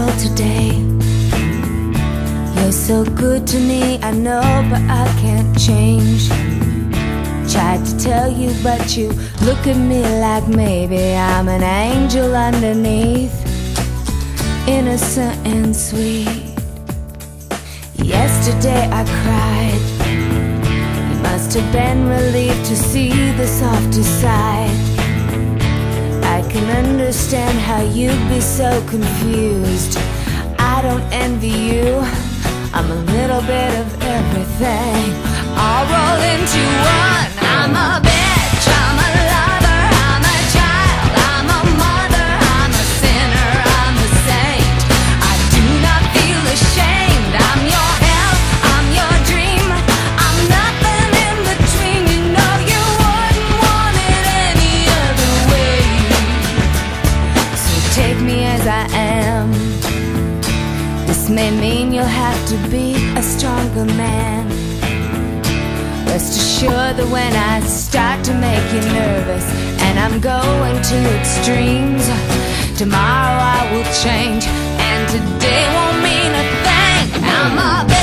world today. You're so good to me, I know, but I can't change. Tried to tell you, but you look at me like maybe I'm an angel underneath, innocent and sweet. Yesterday I cried. You must have been relieved to see the softer side. I can understand how you'd be so confused. I don't envy you, I'm a little bit of everything, all rolled into one. I'm a bitch, I'm a lover, I'm a child, I'm a mother, I'm a sinner, I'm a saint. I do not feel ashamed. I'm your hell, I'm your dream, I'm nothing in between. You know you wouldn't want it any other way. So take me as I am. This may mean you'll have to be a stronger man. Rest assured that when I start to make you nervous and I'm going to extremes, tomorrow I will change and today won't mean a thing. I'm a